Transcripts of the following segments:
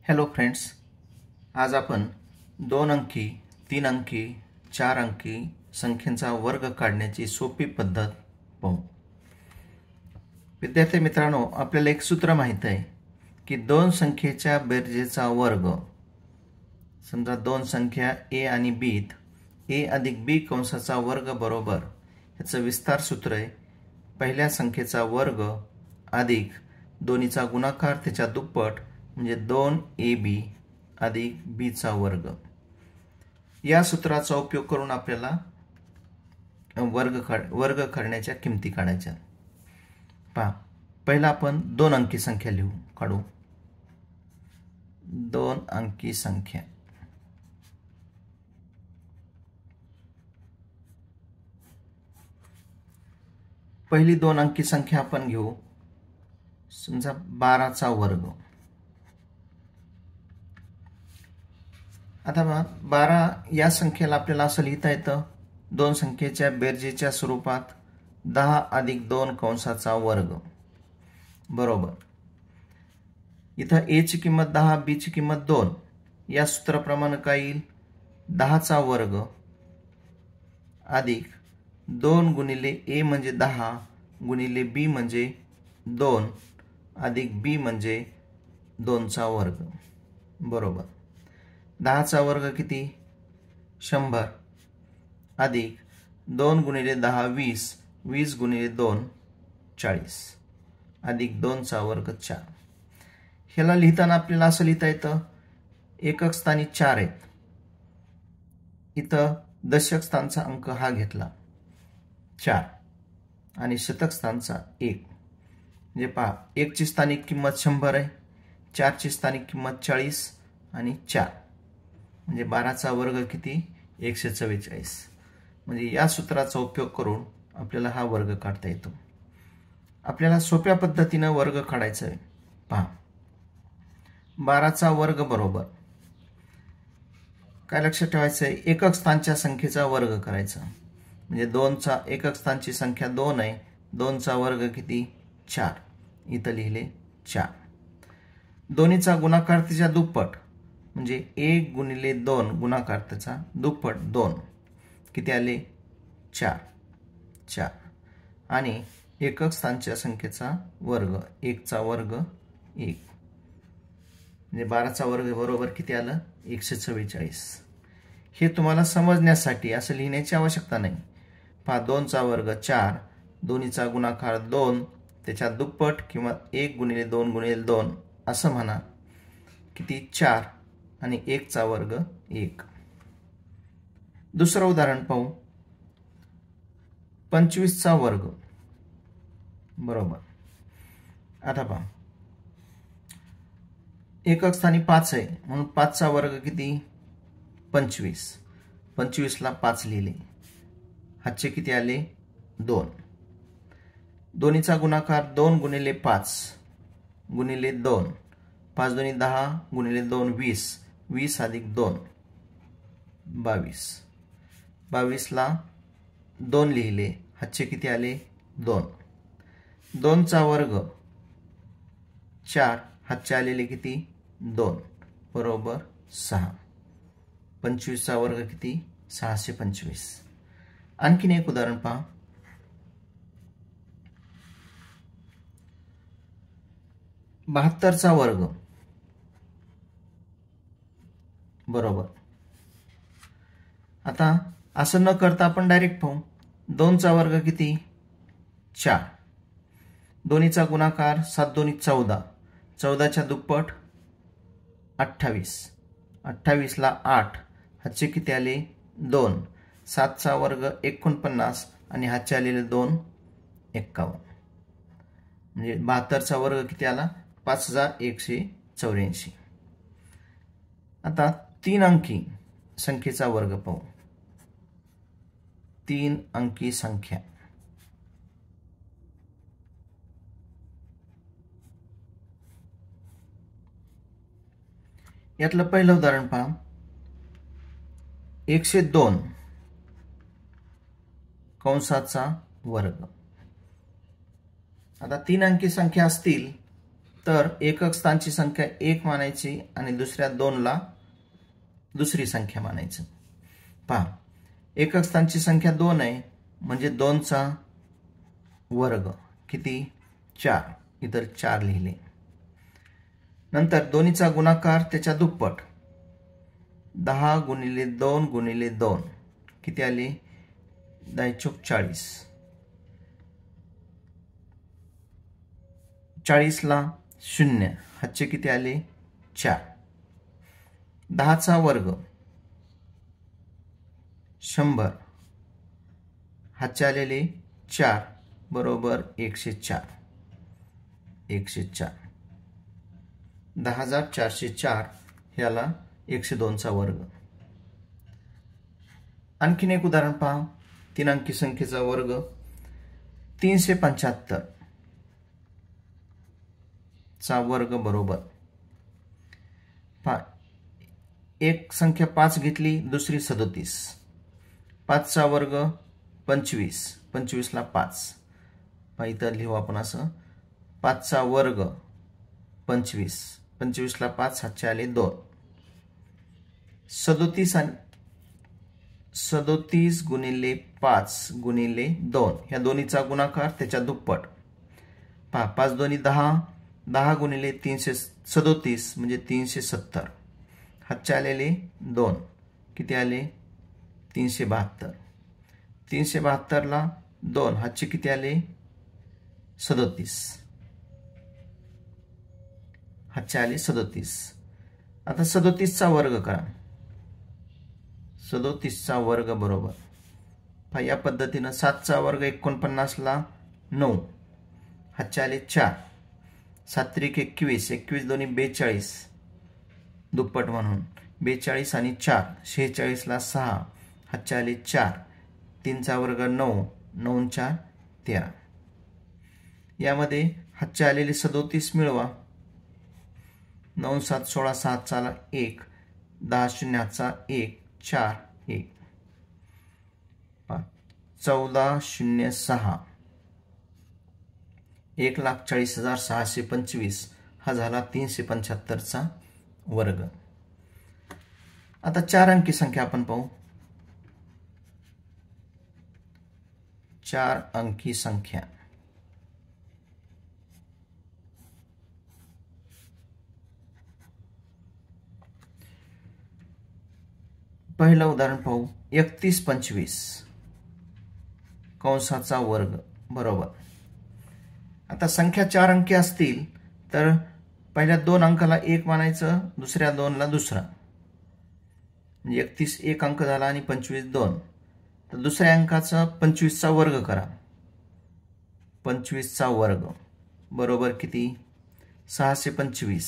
Hello friends, आज आपण 2 अंकी, 3 अंकी, 4 अंकी संख्येचा वर्ग काढण्याची सोपी पद्धत पाहू। विद्यार्थी मित्रांनो, आपल्याला एक सूत्र माहित आहे की दोन संख्येच्या बेरजेचा वर्ग, समजा दोन संख्या a आणि b, a अधिक b कंसाचा वर्ग बरोबर याचं विस्तार सूत्र आहे पहिल्या संख्येचा वर्ग अधिक दोन्हीचा गुणाकार त्याच्या दुप्पट म्हणजे 2ab अधिक b चा वर्ग। या सूत्राचा उपयोग करून आपल्याला वर्ग करण्याच्या किमती काढायच्या। पहा, पहिला आपण 2 अंकी संख्या काढू। 2 अंकी संख्या पहिली 2 अंकी संख्या आपण घेऊ, समजा 12 चा वर्ग। आता 12 या संख्येला आपल्याला असं लिहिता येतं दोन संख्येच्या बेरजेच्या स्वरूपात 10 अधिक 2 कंसाचा वर्ग बरोबर। इथं a ची किंमत 10, b ची किंमत 2, या सूत्राप्रमाणे काय येईल 10 चा वर्ग अधिक 2 गुणिले a म्हणजे 10 गुणिले b म्हणजे 2 अधिक b म्हणजे 2 चा वर्ग बरोबर। 10 चा वर्ग किती 100 अधिक 2 गुणिले 10 20, 20 गुणिले 2 40 अधिक 2 चा वर्ग 4। ह्याला लिहिताना आपल्याला असं लिहिता येतं एकक स्थानी 4 आहेत, इथं दशक स्थानचा अंक हा घेतला 4 आणि शतक स्थानचा 1, म्हणजे पहा 1 ची स्थानिक किंमत 100 आहे, 4 ची स्थानिक किंमत 40 आणि 4 म्हणजे 12 चा वर्ग किती 144। म्हणजे या सूत्राचा उपयोग करून आपल्याला हा वर्ग काढता येतो। आपल्याला सोप्या पद्धतीने वर्ग काढायचा आहे। पहा, 12 चा वर्ग बरोबर काय लक्षात ठेवायचं आहे, एकक स्थानच्या संख्येचा वर्ग करायचा म्हणजे 2 चा एकक स्थानची संख्या 2 आहे, 2 चा वर्ग किती 4, इथं लिहिले 4। दोन्हीचा गुणाकार त्याच्या दुप्पट म्हणजे 1 गुणिले 2 गुणाकार त्याचा दुप्पट 2 किती आले 4 4 आणि एकक स्थानच्या संख्येचा वर्ग 1 चा वर्ग 1 म्हणजे 12 चा वर्ग बरोबर किती आलं 144। हे तुम्हाला समजण्यासाठी असं लिहिण्याची आवश्यकता नाही। पहा 2 चा वर्ग 4, दोन्हीचा गुणाकार 2 त्याच्या दुप्पट किंवा 1 गुणिले 2 गुणिले 2 असं म्हणा किती 4 आणि 1 चा वर्ग 1। दुसरं उदाहरण पाहू, 25 चा वर्ग बरोबर। आता पहा एकक स्थानी 5 आहे म्हणून 5 चा वर्ग किती 25, 25 ला 5 लिहिले, हातचे किती आले 2, दोन्हीचा गुणाकार 2 गुणिले 5 गुणिले 2, 5 दोन्ही 10 गुणिले 2 20, 20 अधिक 2 22, 22 ला 2 लिहिले, हातचे किती आले 2, 2 चा वर्ग 4, हातचे आलेले किती 2 बरोबर 6। 25 चा वर्ग किती 625। आणखीन एक उदाहरण पहा, 72 चा वर्ग बरोबर। आता असं न करता आपण डायरेक्ट पाहू, 2 चा वर्ग किती 4, दोन्हीचा गुणाकार 7 दोन्ही 14, 14 च्या दुप्पट 28, 28 ला 8, हातचे किती आले 2, 7 चा वर्ग 49 आणि हातचे आलेले 2 51 म्हणजे 72 चा वर्ग किती आला 5184। आता 3 अंकी संख्येचा वर्ग पाहू। 3 अंकी संख्या यातलं पहिलं उदाहरण पहा, 102 कंसाचा वर्ग। आता 3 अंकी संख्या असतील तर एकक स्थानची संख्या 1 मानायची आणि दुसऱ्या 2ला दुसरी संख्या मानायचं. पहा, एकक स्थानची संख्या 2 आहे म्हणजे 2चा वर्ग किती 4, इतर 4 लिहिले. नंतर दोन्हीचा गुणाकार त्याच्या दुप्पट 10 गुणिले 2 गुणिले 2 किती आले 10 40. 40ला 0 हातचे किती आले 4. 10चा वर्ग 100 हातचे आलेले 4 बरोबर 104. 104 10404 ह्याला 102चा वर्ग. आणखीन एक उदाहरण पहा. 3 अंकी संख्येचा वर्ग 375 चा वर्ग बरोबर. पहा, एक संख्या 5 घेतली दुसरी 37. 5चा वर्ग 25. 25ला 5. पहा इथं लिहू आपण असं 5चा वर्ग 25. 25ला 5 हातचे आले 2. 37 गुणिले 5 गुणिले 2 ह्या दोन्हीचा गुणाकार त्याच्या दुप्पट. पहा 5 दोन्ही 10. 10 गुणिले 337 म्हणजे 370. हातचे आलेले 2 किती आले 372. 372ला 2 हातचे किती आले 37. हातचे आले 37. आता 37चा वर्ग करा. 37चा वर्ग बरोबर. पहा या पद्धतीनं 7चा वर्ग 49ला 9 हातचे आले 4. 7 त्रिक 21. 21 दोन्ही 42 दुप्पट म्हणून 42 आणि 4 46ला 6 हातचे आले 4. 3चा वर्ग 9. 9 4 13. यामध्ये हातचे आलेले 37 मिळवा. 9 7 16 7 चाला 1. 10 0 हातचा 1 4 1. 14 0 6 1,40,625 हा झाला 375चा वर्ग. आता 4 अंकी संख्या आपण पाहू. 4 अंकी संख्या पहिलं उदाहरण पाहू. 31 25 कंसाचा वर्ग बरोबर. आता संख्या 4 अंकी असतील तर पहिल्या 2 अंकाला 1 मानायचं, दुसऱ्या 2ला दुसरा. म्हणजे 31 1 अंक झाला आणि 25 2. तर दुसऱ्या अंकाचा 25चा वर्ग करा. 25चा वर्ग बरोबर किती 625.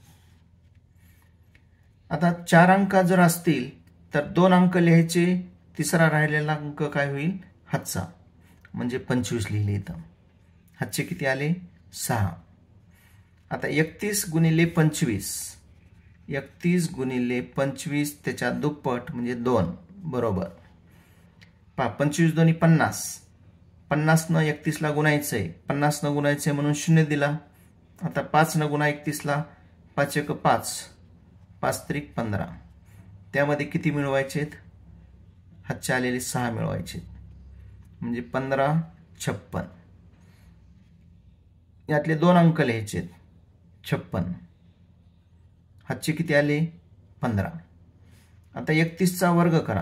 आता 4 अंक जर असतील तर 2 अंक लिहायचे, तिसरा राहिलेला अंक काय होईल हातचा, म्हणजे 25 लिहिले इथं. हातचे किती आले 6. आता 31 गुणिले 25. 31 गुणिले 25 त्याच्या दुप्पट म्हणजे 2 बरोबर. पहा 25 दोन्ही 50. 50 न 31 ला गुणायचंय, 50 न गुणायचंय म्हणून 0 दिला. आता 5 न गुणा 31 ला 5 1 5 5 त्रिक 15. त्यामध्ये किती मिळवायचेत हातचे आलेले 6 मिळवायचे म्हणजे 15 56. यातले 2 अंक लिहायचे 56. हातचे किती आले 15. आता 31चा वर्ग करा.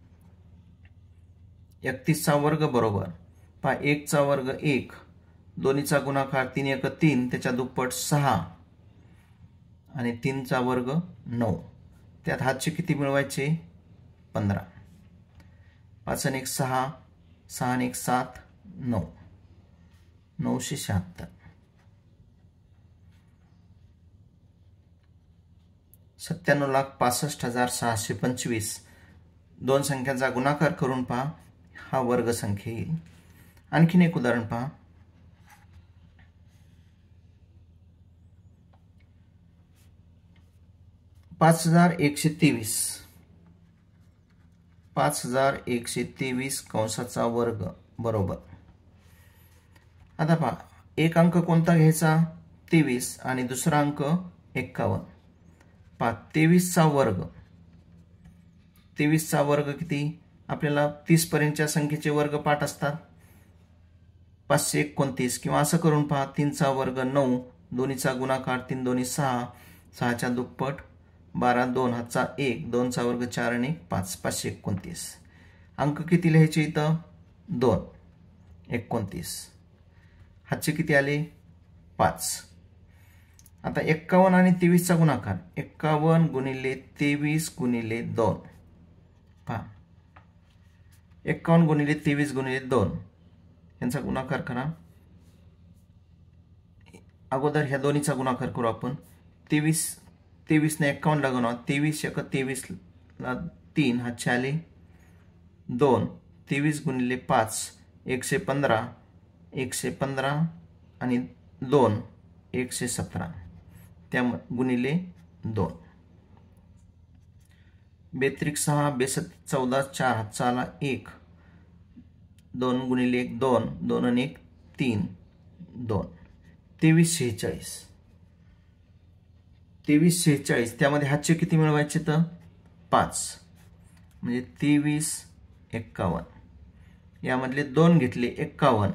31चा वर्ग बरोबर. पहा 1चा वर्ग 1. दोन्हीचा गुणाकार 3 1 3 त्याच्या दुप्पट 6 आणि 3चा वर्ग 9. त्यात हातचे किती मिळवायचे 15. 5 आणि 1 6 6 आणि 1 7 9 976. 97,65,625 2 संख्यांचा गुणाकार करून पहा हा वर्ग संख्या येईल. आणखीन एक उदाहरण पहा. 5123 5123 कंसाचा वर्ग बरोबर. आता पहा एक अंक कोणता घ्यायचा 23 आणि दुसरा अंक 51. पहा 23चा वर्ग. 23चा वर्ग किती? आपल्याला 30 पर्यंतच्या संख्येचे वर्ग पाठ असतात. 529 किंवा असं करून पहा 3चा वर्ग 9, दोन्हीचा गुणाकार 3 दोन्ही 6, 6च्या दुप्पट 12, 2 हातचा 1, 2चा वर्ग 4 आणि 5, 529. अंक किती लिहायचे इथं? 2, 29. हातचे किती आले? 5. आता 51 आणि 23चा गुणाकार. 51 गुणिले 23 गुणिले 2. पहा 51 गुणिले 23 गुणिले 2 यांचा गुणाकार करा. अगोदर ह्या दोन्हीचा गुणाकार करू आपण. 23 ने 51 ला गुणवा. 23 × 23 ला 3 हातचे आले 2. 23 गुणिले 5 115, 115 आणि 2 117 त्या गुणिले 2. 42 6 62 14 4 हातचा आला 1, 2 गुणिले 1 2, 2 आणि 1 3, 2. 23 46. 23 46 त्यामध्ये हातचे किती मिळवायचे तर 5 म्हणजे 23 51. यामधले 2 घेतले 51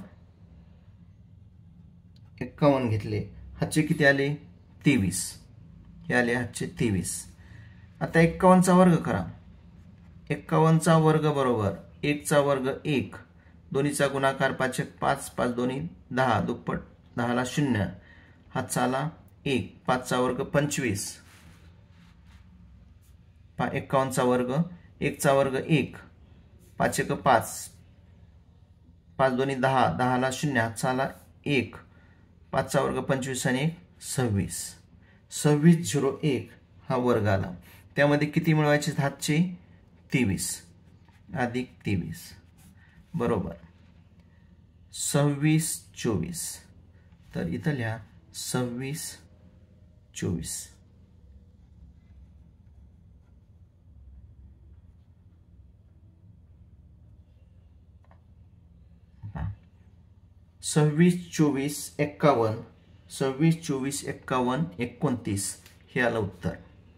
घेतले. हातचे किती आले? 23. हे आले हातचे 23. आता 51चा वर्ग करा. 51चा वर्ग बरोबर 1चा वर्ग 1, दोन्हीचा गुणाकार 5 1 5, 5 दोन्ही 10, दुप्पट 10 ला 0, हातचा आला 1, 5चा वर्ग 25. 51चा वर्ग 1चा वर्ग 1, 5 1 5, 5 दोन्ही 10, 10 ला 0, हातचा आला 1, 5चा वर्ग 25 आणि 1 26. 2601 हा वर्ग आला. त्यामध्ये किती मिळवायचे हातचे? 23 अधिक 23 बरोबर 26 24. तर इथं लिहा 26 24. 26 24 51, 26 24 51 29 हे आलं उत्तर.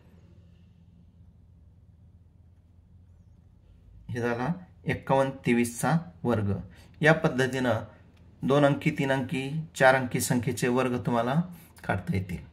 हे झाला 51 23चा वर्ग. या पद्धतीनं 2 अंकी 3 अंकी 4 अंकी संख्येचे वर्ग तुम्हाला काढता येतील.